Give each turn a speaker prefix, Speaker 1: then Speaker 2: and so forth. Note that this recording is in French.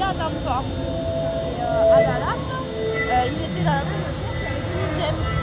Speaker 1: atteindre fort. Et à Dallas, il était dans la même course avec Unigem.